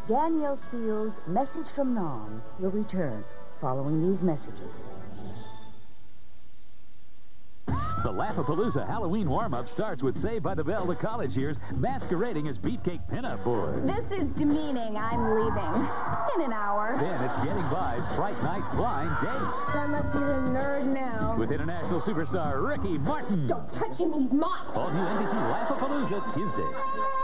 Danielle Steele's Message from Nam will return following these messages. The Laugh-A-Palooza Halloween warm-up starts with Saved by the Bell, the college years, masquerading as Beefcake Pinup Boys. This is demeaning. I'm leaving. In an hour. Then it's Getting By's Fright Night Blind Date. That must be the nerd now. With international superstar Ricky Martin. Don't touch him, he's mine. All new NBC Laugh-A-Palooza Tuesday.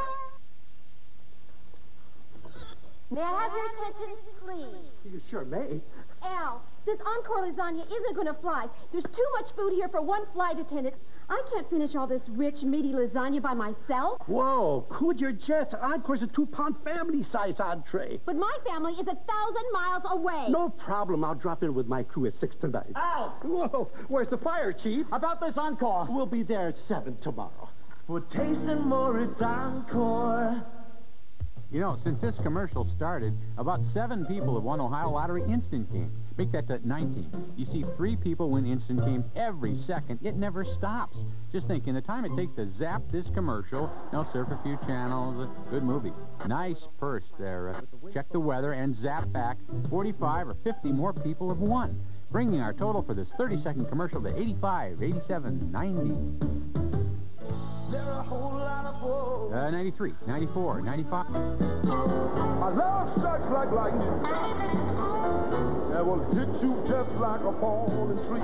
May I have your attention, please? You sure may. Al, this Encore lasagna isn't going to fly. There's too much food here for one flight attendant. I can't finish all this rich, meaty lasagna by myself. Whoa, cool your jets. Encore's a 2-pound family-size entree. But my family is 1,000 miles away. No problem. I'll drop in with my crew at 6 tonight. Al! Whoa, where's the fire, Chief? About this Encore. We'll be there at 7 tomorrow. For tasting more, it's Encore. You know, since this commercial started, about 7 people have won Ohio Lottery instant games. Make that to 19. You see 3 people win instant games every second. It never stops. Just think, in the time it takes to zap this commercial, surf a few channels, a good movie. Nice purse there. Check the weather and zap back. 45 or 50 more people have won, bringing our total for this 30-second commercial to 85, 87, 90. There are a whole lot of boys. 93, 94, 95. My love strikes like lightning. That will hit you just like a falling tree.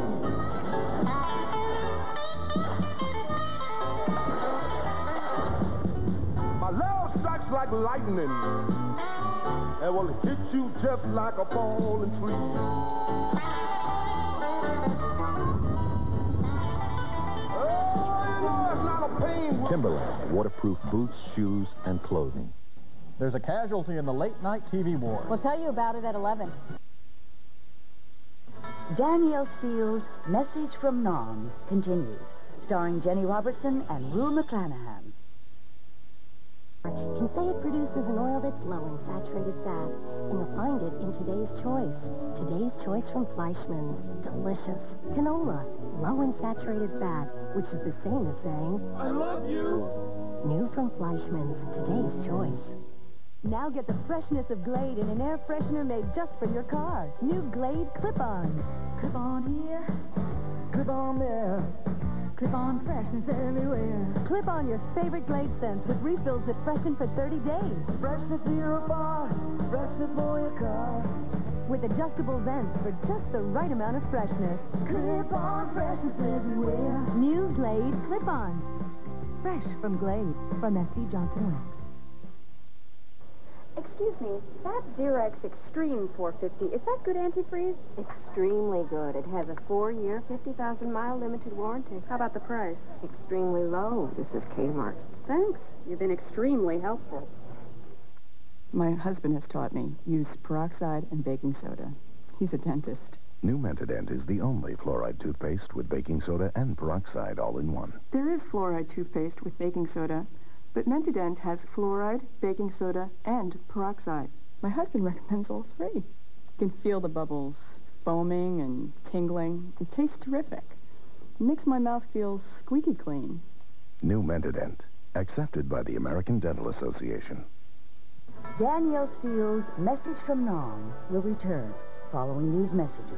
My love strikes like lightning. That will hit you just like a falling tree. Timberland, waterproof boots, shoes, and clothing. There's a casualty in the late-night TV war. We'll tell you about it at 11. Danielle Steele's Message from Nam continues, starring Jenny Robertson and Rue McClanahan. Can say it produces an oil that's low in saturated fat, and you'll find it in Today's Choice. Today's Choice from Fleischmann's. Delicious. Canola, low in saturated fat, which is the same as saying, I love you. New from Fleischmann's. Today's Choice. Now get the freshness of Glade in an air freshener made just for your car. New Glade Clip-On. Clip-on here, clip-on there. Clip-on freshness everywhere. Clip on your favorite Glade scents with refills that freshen for 30 days. Freshness for your bar, freshness for your car. With adjustable vents for just the right amount of freshness. Clip-on freshness everywhere. New Glade Clip-On. Fresh from Glade, from S.C. Johnson Wax. Excuse me, that Durex Extreme 450, is that good antifreeze? Extremely good. It has a 4-year, 50,000-mile limited warranty. How about the price? Extremely low. This is Kmart. Thanks. You've been extremely helpful. My husband has taught me use peroxide and baking soda. He's a dentist. New Mentadent is the only fluoride toothpaste with baking soda and peroxide all in one. There is fluoride toothpaste with baking soda, but Mentadent has fluoride, baking soda, and peroxide. My husband recommends all 3. You can feel the bubbles foaming and tingling. It tastes terrific. It makes my mouth feel squeaky clean. New Mentadent, accepted by the American Dental Association. Danielle Steele's Message from Nam will return following these messages.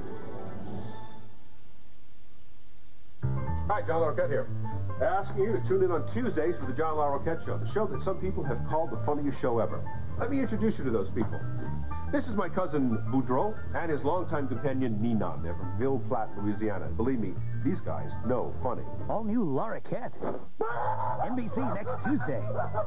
Hi, John Larroquette here. Asking you to tune in on Tuesdays for the John Larroquette Show, the show that some people have called the funniest show ever. Let me introduce you to those people. This is my cousin Boudreaux and his longtime companion Ninon. They're from Ville Platte, Louisiana. And believe me, these guys know funny. All new Larroquette. NBC next Tuesday.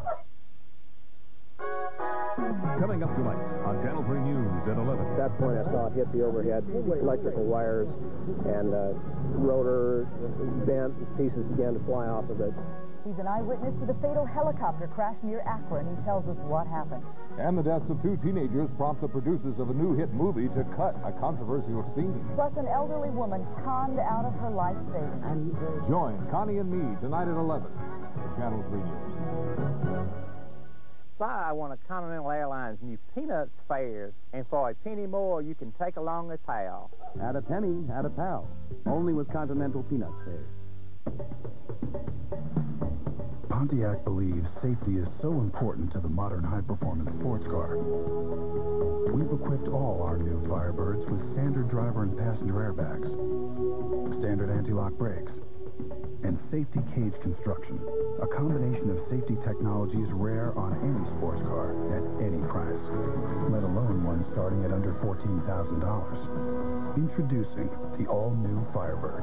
Coming up tonight on Channel 3 News at 11. At that point, I saw it hit the overhead electrical wires, and rotor bent, pieces began to fly off of it. He's an eyewitness to the fatal helicopter crash near Akron. He tells us what happened. And the deaths of 2 teenagers prompt the producers of a new hit movie to cut a controversial scene. Plus, an elderly woman conned out of her life savings. Join Connie and me tonight at 11 on Channel 3 News. Fly one of Continental Airlines' new Peanuts fares, and for a penny more, you can take along a towel. Add a penny, add a towel. Only with Continental Peanuts fares. Pontiac believes safety is so important to the modern high-performance sports car all our new Firebirds with standard driver and passenger airbags, standard anti-lock brakes, and safety cage construction. A combination of safety technologies rare on any sports car at any price, let alone one starting at under $14,000. Introducing the all-new Firebird.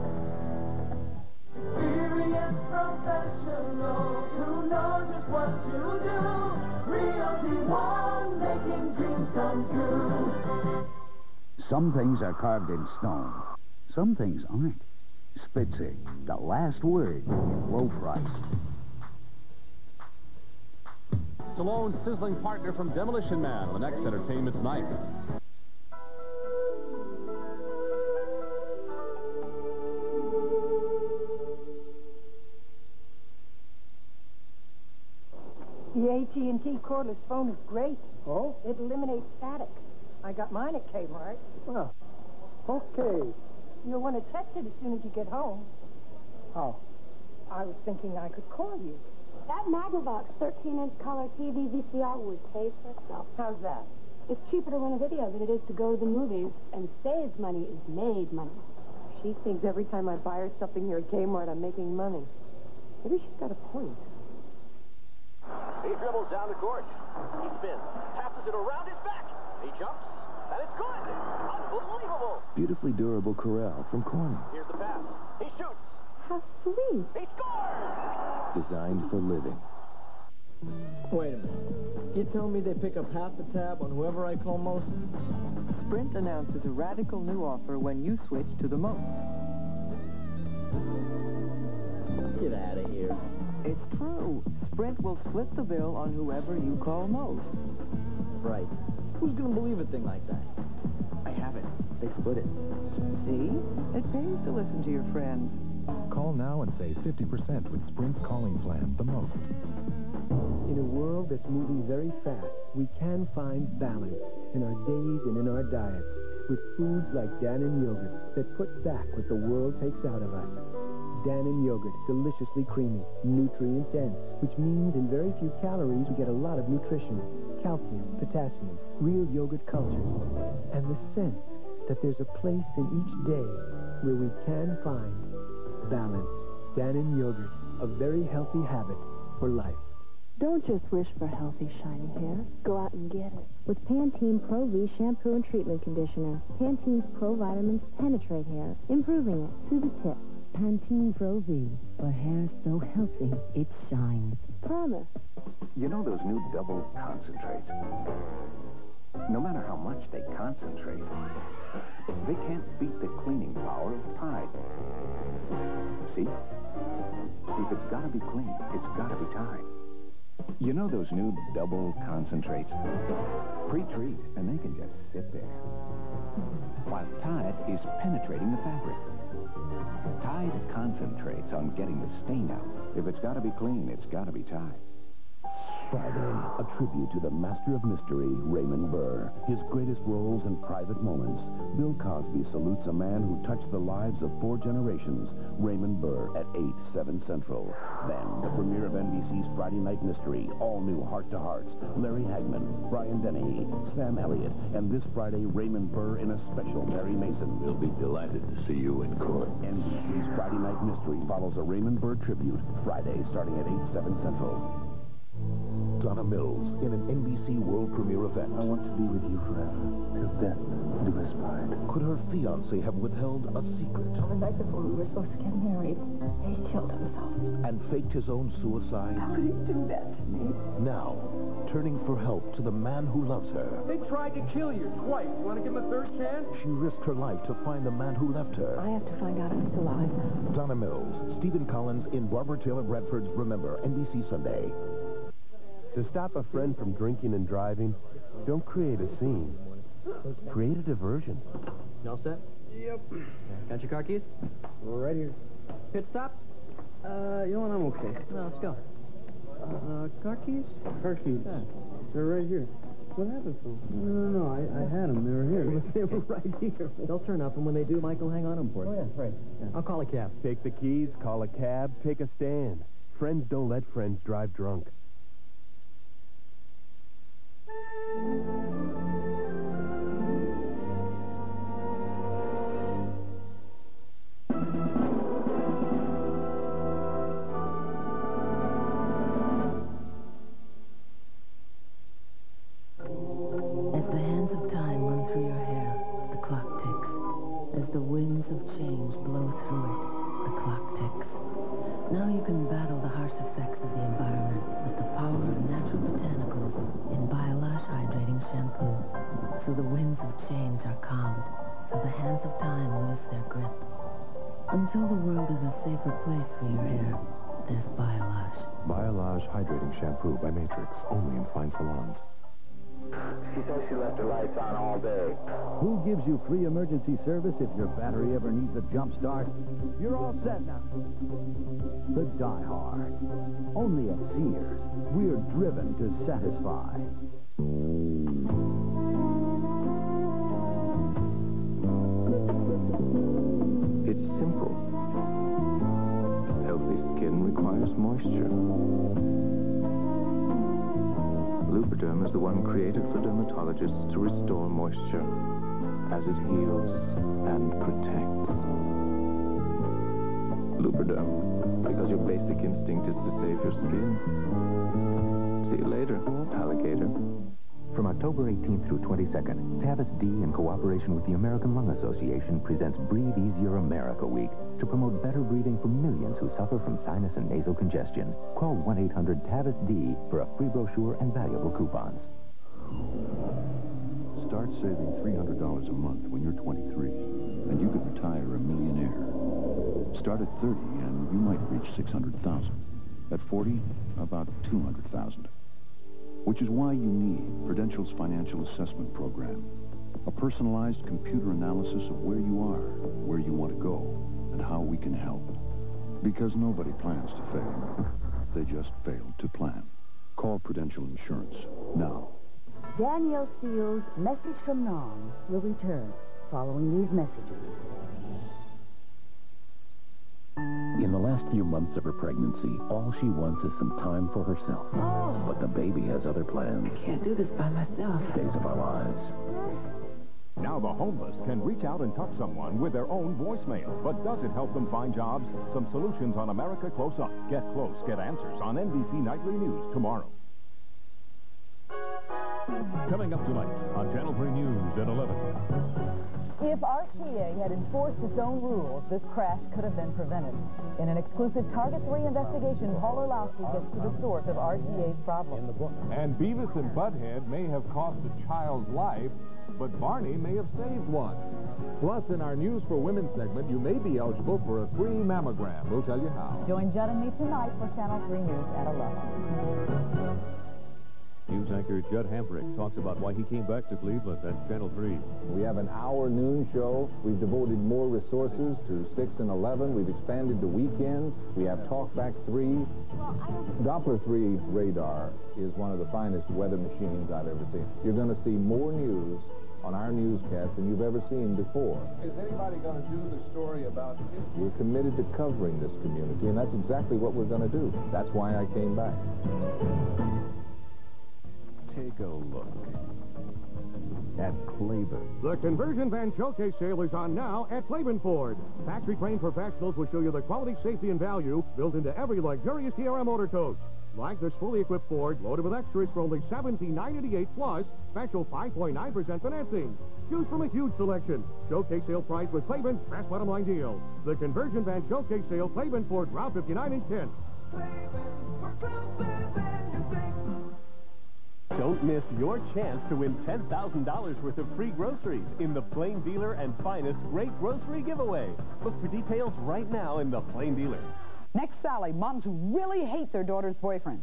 Experienced professionals who know just what to do. Realty One, making dreams come true. Some things are carved in stone. Some things aren't. Spitzig, the last word in low price. Stallone's sizzling partner from Demolition Man on the next Entertainment Tonight. The AT&T cordless phone is great. Oh? It eliminates static. I got mine at Kmart. Well, okay. You'll want to test it as soon as you get home. How? I was thinking I could call you. That Magnavox 13-inch color TV VCR would pay for itself. How's that? It's cheaper to rent a video than it is to go to the movies, and saved money is made money. She thinks every time I buy her something here at Kmart, I'm making money. Maybe she's got a point. He dribbles down the court. He spins, passes it around his back. He jumps, and it's good. Unbelievable. Beautifully durable Corral from Corning. Here's the pass. He shoots. How sweet. He scores. Designed for living. Wait a minute. You tell me they pick up half the tab on whoever I call most? Sprint announces a radical new offer when you switch to the most. Get out of here. It's true. Sprint will split the bill on whoever you call most. Right. Who's gonna believe a thing like that? I have it. They split it. See? It pays to listen to your friends. Call now and save 50% with Sprint's calling plan, the most. In a world that's moving very fast, we can find balance in our days and in our diets with foods like Dannon yogurt that put back what the world takes out of us. Dannon yogurt, deliciously creamy, nutrient dense, which means in very few calories we get a lot of nutrition, calcium, potassium, real yogurt cultures, and the sense that there's a place in each day where we can find balance. Dannon yogurt, a very healthy habit for life. Don't just wish for healthy, shiny hair. Go out and get it. With Pantene Pro V Shampoo and Treatment Conditioner, Pantene's Pro Vitamins penetrate hair, improving it to the tip. Pantene Pro V, for hair so healthy, it shines. Promise. You know those new double concentrates? No matter how much they concentrate, they can't beat the cleaning power of Tide. See? If it's gotta be clean, it's gotta be Tide. You know those new double concentrates? Pre-treat, and they can just sit there. While Tide is penetrating the fabric. Tide concentrates on getting the stain out. If it's gotta be clean, it's gotta be Tide. Friday, a tribute to the master of mystery, Raymond Burr. His greatest roles and private moments. Bill Cosby salutes a man who touched the lives of 4 generations, Raymond Burr, at 8, 7 Central. Then, the premiere of NBC's Friday Night Mystery, all new Heart to Hearts, Larry Hagman, Brian Dennehy, Sam Elliott, and this Friday, Raymond Burr in a special Mary Mason. We'll be delighted to see you in court. NBC's Friday Night Mystery follows a Raymond Burr tribute, Friday, starting at 8, 7 Central. Donna Mills in an NBC world premiere event. I want to be with you forever, till death do us part. Could her fiancé have withheld a secret? On the night before we were supposed to get married, he killed himself. And faked his own suicide? How did he do that to me? Now, turning for help to the man who loves her. They tried to kill you twice. You want to give him a third chance? She risked her life to find the man who left her. I have to find out if he's alive. Donna Mills, Stephen Collins in Barbara Taylor Bradford's Remember, NBC Sunday. To stop a friend from drinking and driving, don't create a scene. Create a diversion. You all set? Yep. Got your car keys? Right here. Pit stop? You know what? I'm okay. No, let's go. Car keys? Car keys. Yeah. They're right here. What happened to them? No, I had them. They were here. They were right here. They'll turn up, and when they do, Mike will hang on them for you. Oh, yeah, right. Yeah. I'll call a cab. Take the keys, call a cab, take a stand. Friends don't let friends drive drunk. says she left her lights on all day. Who gives you free emergency service if your battery ever needs a jump start? You're all set now. The Die Hard. Only at Sears. We're driven to satisfy. It's simple. Healthy skin requires moisture. Lubriderm is the one created for dermatologists to restore moisture as it heals and protects. Lubriderm, because your basic instinct is to save your skin. See you later, alligator. From October 18th through 22nd, Tavis D, in cooperation with the American Lung Association, presents Breathe Easier America Week to promote better breathing for millions who suffer from sinus and nasal congestion. Call 1-800-TAVIS-D for a free brochure and valuable coupons. Start saving $300 a month when you're 23, and you could retire a millionaire. Start at 30, and you might reach 600,000. At 40, about 200,000. Which is why you need Prudential's Financial Assessment Program. A personalized computer analysis of where you are, where you want to go, and how we can help. Because nobody plans to fail. They just failed to plan. Call Prudential Insurance now. Danielle Steele's Message from Nam will return following these messages. In the last few months of her pregnancy, all she wants is some time for herself. Oh. But the baby has other plans. Can't do this by myself. Days of our lives. Now the homeless can reach out and touch someone with their own voicemail. But does it help them find jobs? Some solutions on America Close Up. Get close, get answers on NBC Nightly News tomorrow. Coming up tonight on Channel 3 News at 11. If RTA had enforced its own rules, this crash could have been prevented. In an exclusive Target 3 investigation, Paul Orlowski gets to the source of RTA's problem. And Beavis and Butthead may have cost a child's life, but Barney may have saved one. Plus, in our News for Women segment, you may be eligible for a free mammogram. We'll tell you how. Join Judd and me tonight for Channel 3 News at 11. News anchor Judd Hambrick talks about why he came back to Cleveland at Channel 3. We have an hour noon show. We've devoted more resources to 6 and 11. We've expanded to weekends. We have Talkback 3. Doppler 3 radar is one of the finest weather machines I've ever seen. You're going to see more news on our newscast than you've ever seen before. Is anybody going to do the story about history? We're committed to covering this community, and that's exactly what we're going to do. That's why I came back. Take a look at Klaben. The Conversion Van Showcase Sale is on now at Klaben Ford. Factory-trained professionals will show you the quality, safety, and value built into every luxurious Sierra motor coach. Like this fully equipped Ford, loaded with extras for only $17,988 plus special 5.9% financing. Choose from a huge selection. Showcase sale price with Klaben's best bottom line deal. The Conversion Van Showcase Sale, Klaben Ford, Route 59 in Kent. Don't miss your chance to win $10,000 worth of free groceries in the Plain Dealer and Finest Great Grocery Giveaway. Look for details right now in the Plain Dealer. Next, Sally, moms who really hate their daughter's boyfriends.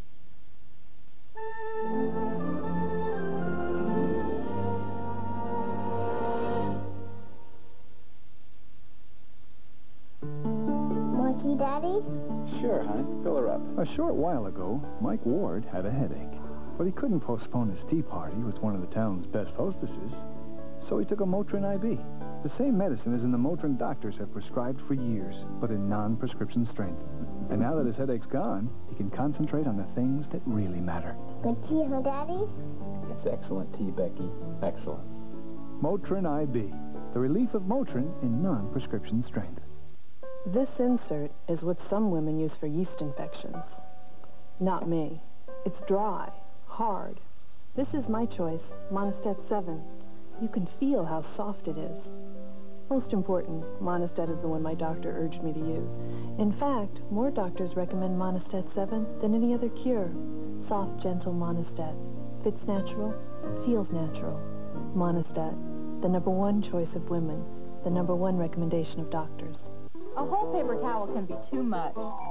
Monkey Daddy? Sure, honey. Fill her up. A short while ago, Mike Ward had a headache. But he couldn't postpone his tea party with one of the town's best hostesses, so he took a Motrin IB. The same medicine as in the Motrin doctors have prescribed for years, but in non-prescription strength. And now that his headache's gone, he can concentrate on the things that really matter. Good tea, huh, Daddy? It's excellent tea, Becky. Excellent. Motrin IB, the relief of Motrin in non-prescription strength. This insert is what some women use for yeast infections. Not me. It's dry. Hard. This is my choice, Monistat 7. You can feel how soft it is. Most important, Monistat is the one my doctor urged me to use. In fact, more doctors recommend Monistat 7 than any other cure. Soft, gentle Monistat. Fits natural, feels natural. Monistat, the #1 choice of women, the #1 recommendation of doctors. A whole paper towel can be too much.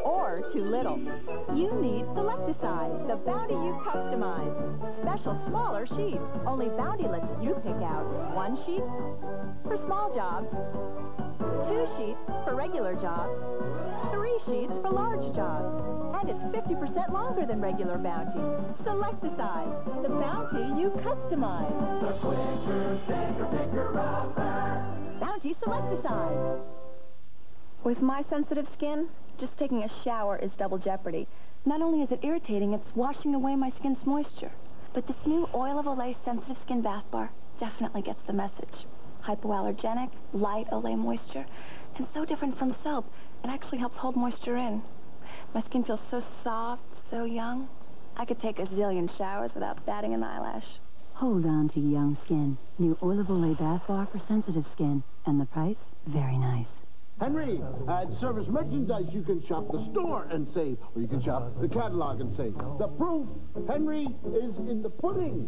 or too little. You need Selecticide, the Bounty you customize. Special smaller sheets. Only Bounty lets you pick out 1 sheet for small jobs, 2 sheets for regular jobs, 3 sheets for large jobs. And it's 50% longer than regular Bounty. Selecticide, the Bounty you customize. The quicker, thicker, bigger rubber. Bounty Selecticide. With my sensitive skin, just taking a shower is double jeopardy. Not only is it irritating, it's washing away my skin's moisture. But this new Oil of Olay Sensitive Skin Bath Bar definitely gets the message. Hypoallergenic, light Olay moisture, and so different from soap. It actually helps hold moisture in. My skin feels so soft, so young. I could take a zillion showers without batting an eyelash. Hold on to young skin. New Oil of Olay Bath Bar for sensitive skin. And the price? Very nice. Henry, at Service Merchandise, you can shop the store and save, or you can shop the catalog and save. The proof, Henry, is in the pudding.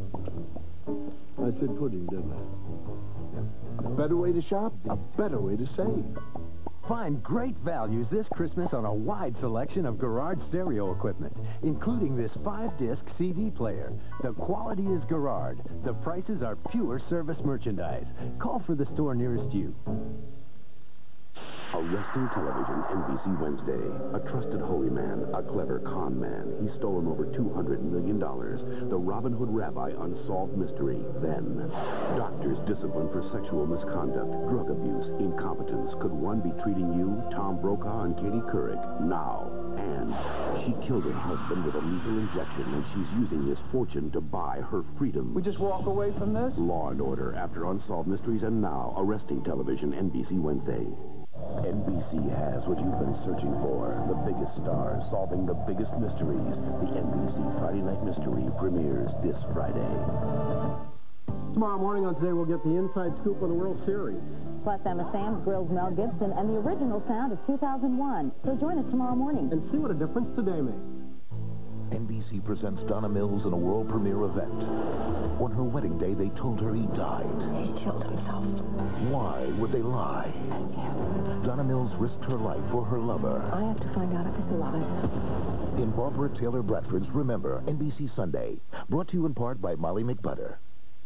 I said pudding, didn't I? A better way to shop, a better way to save. Find great values this Christmas on a wide selection of Garage stereo equipment, including this 5-disc CD player. The quality is Garage. The prices are pure service merchandise. Call for the store nearest you. Arresting television, NBC Wednesday. A trusted holy man, a clever con man. He's stolen over $200 million. The Robin Hood rabbi unsolved mystery. Then, doctors disciplined for sexual misconduct, drug abuse, incompetence. Could one be treating you, Tom Brokaw and Katie Couric? Now. And she killed her husband with a lethal injection, and she's using his fortune to buy her freedom. We just walk away from this? Law and Order, after Unsolved Mysteries, and now, Arresting Television, NBC Wednesday. NBC has what you've been searching for. The biggest stars solving the biggest mysteries. The NBC Friday Night Mystery premieres this Friday. Tomorrow morning on Today, we'll get the inside scoop of the World Series. Plus, Emma Samms grills Mel Gibson and the original sound of 2001. So join us tomorrow morning. And see what a difference today makes. NBC presents Donna Mills in a world premiere event. On her wedding day, they told her he died. He killed himself. Why would they lie? Donna Mills risked her life for her lover. I have to find out if he's alive. In Barbara Taylor Bradford's Remember, NBC Sunday. Brought to you in part by Molly McButter.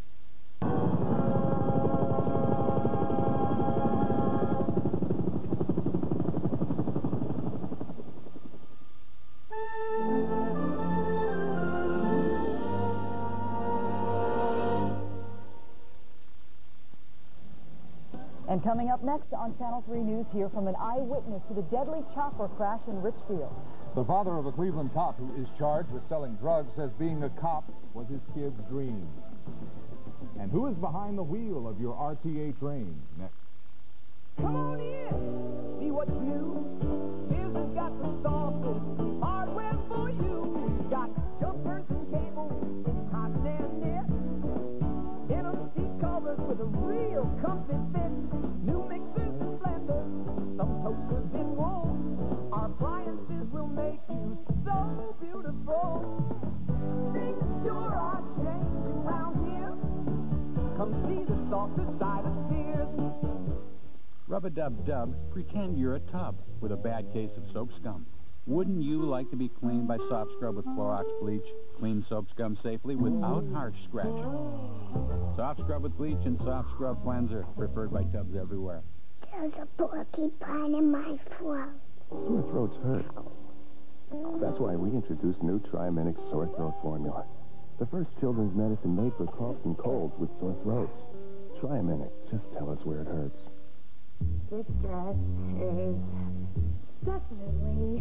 And coming up next on Channel 3 News, hear from an eyewitness to the deadly chopper crash in Richfield. The father of a Cleveland cop who is charged with selling drugs says being a cop was his kid's dream. And who is behind the wheel of your RTA train? Next. Come on in, see what's new. Business got the sauces, hardware for you. Got jumpers and cables, cotton and knit. Denim seat covers with a real comfy fit. New mixers and blenders, some toasters in wool. Our appliances will make you so beautiful. Things sure are changing around here. Come see the softer side of Sears. Rub-a-dub-dub, pretend you're a tub with a bad case of soap scum. Wouldn't you like to be cleaned by Soft Scrub with Clorox bleach? Clean soap scum safely without harsh scratching. Soft Scrub with bleach and Soft Scrub cleanser, preferred by tubs everywhere. There's a porcupine in my throat. Sore throats hurt. That's why we introduced new Triaminic sore throat formula. The first children's medicine made for coughs and colds with sore throats. Triaminic, just tell us where it hurts. This dress is definitely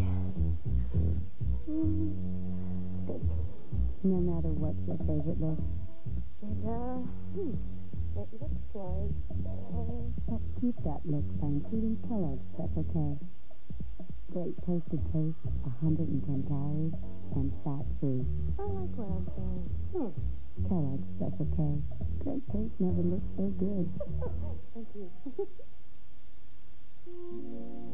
big. No matter what's your favorite look. It looks like... Let's keep that look by including Kellogg's Special K. Great toasted toast, 110 calories, and fat-free. I like what I'm saying. Kellogg's Special K. Great taste never looked so good. Thank you.